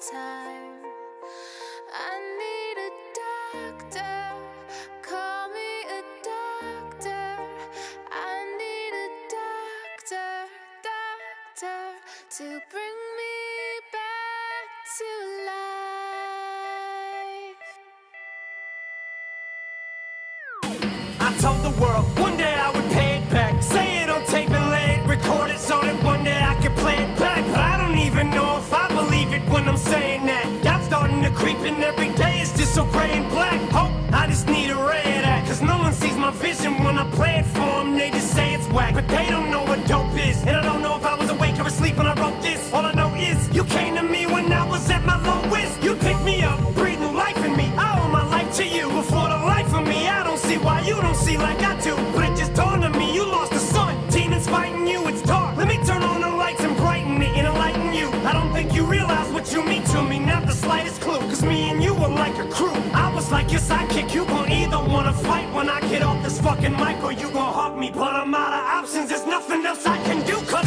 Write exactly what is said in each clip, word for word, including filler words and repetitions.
time. I need a doctor, call me a doctor. I need a doctor, doctor, to bring me back to life. I told the world one day I would pay it back. Say it on tape and lay it, record it so that one day I could play it back. But I don't even know if I believe it when I'm saying that. Doubt's starting to creep in every day, it's just so gray and black. Hope, I just need a ray of that. Cause no one sees my vision when I play it for them. They just say it's whack, but they don't know what dope is. And I don't know if I was awake or asleep when I wrote this. All I know is you came to me when I was at my lowest. You picked me up, breathe new life in me. I owe my life to you. Before the life of me, I don't see why you don't see like I do. But it just dawned on me, you lost the sun. Demons fighting you, it's dark. Let me turn on the lights and brighten it and enlighten you. I don't think you realize what you mean to me, not the slightest clue. Cause me and you were like a crew. I was like your sidekick, you gon' either wanna fight when I get off this fucking mic, or you gon' hug me. But I'm out of options, there's nothing else I can do. Cause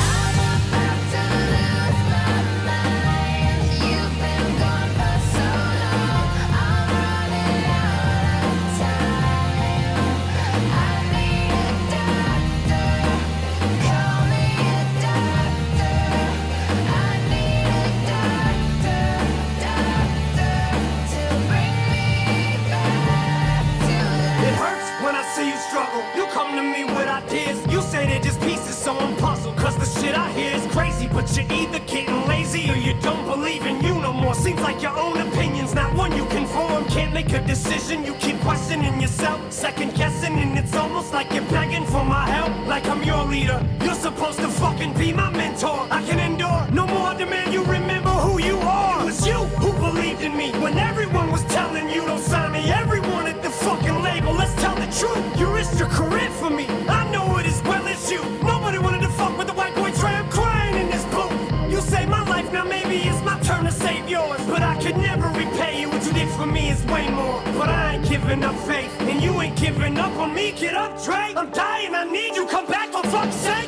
you come to me with ideas, you say they're just pieces, so I'm puzzled. Cause the shit I hear is crazy, but you're either getting lazy or you don't believe in you no more. Seems like your own opinion's not one you can form. Can't make a decision, you keep questioning yourself, second guessing, and it's almost like you're begging for my help. Like I'm your leader, you're supposed to fucking be my mentor. I can endure, no more demand you remember who you are. It was you who believed in me when everyone was telling you don't sign me. Everyone at the fucking label, let's tell the truth. You risked your career for me, I know it as well as you. Nobody wanted to fuck with the white boy tramp crying in this booth. You saved my life, now maybe it's my turn to save yours. But I could never repay you, what you did for me is way more. But I ain't giving up faith, and you ain't giving up on me. Get up, Dre, I'm dying, I need you, come back for fuck's sake.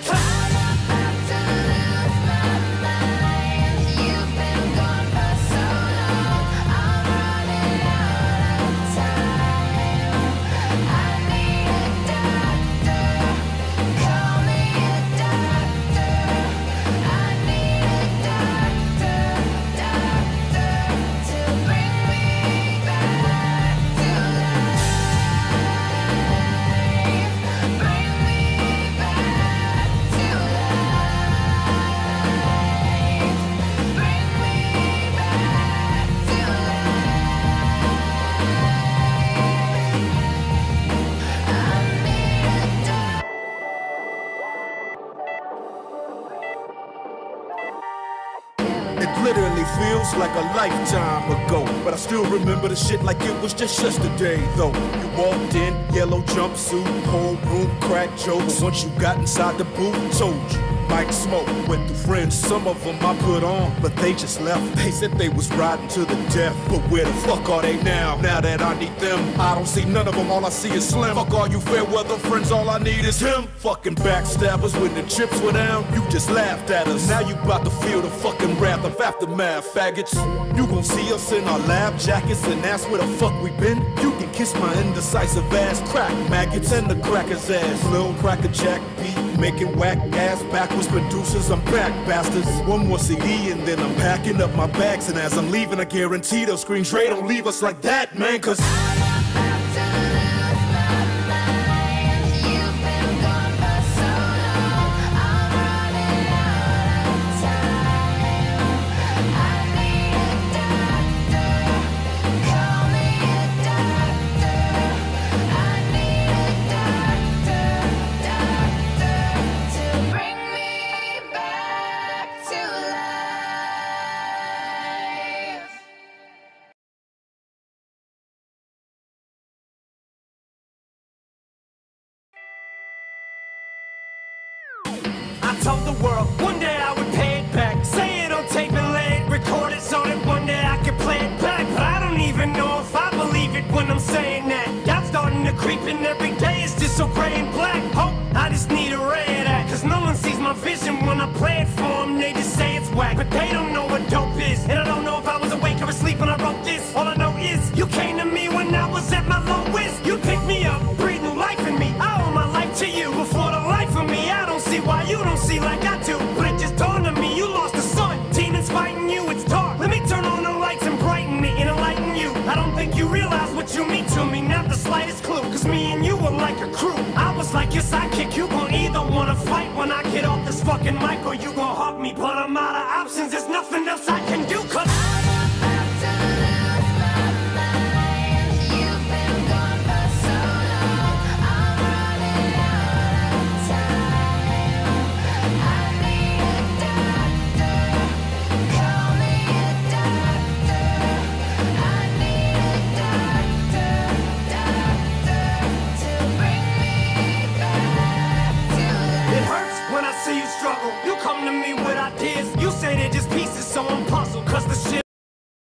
Literally feels like a lifetime ago, but I still remember the shit like it was just yesterday though. You walked in, yellow jumpsuit, whole room crack jokes. Once you got inside the booth, told you might smoke. Went through friends, some of them I put on, but they just left. They said they was riding to the death, but where the fuck are they now? Now that I need them, I don't see none of them, all I see is Slim. Fuck all you fair weather friends, all I need is him. Fucking backstabbers, when the chips were down, you just laughed at us. Now you about to feel the fucking wrath of aftermath, faggots. You gon' see us in our lab jackets and ask where the fuck we been. You can kiss my indecisive ass, crack maggots and the cracker's ass. Lil' cracker jack beat, making whack ass backwards producers. I'm back, bastards. One more C D and then I'm packing up my bags. And as I'm leaving, I guarantee they'll scream, Dre, don't leave us like that, man. Cause I told the world one day I would pay it back. Say it on tape and lay it, record it so that one day I could play it back. But I don't even know if I believe it when I'm saying that. Doubt's starting to creep in every day, it's just so gray and black. Hope, I just need a ray of that. Cause no one sees my vision when I play it for them. They just say it's whack, but they don't know what dope is. And I don't know if I was awake fucking mic or you gon' hug me. But I'm out of options, there's nothing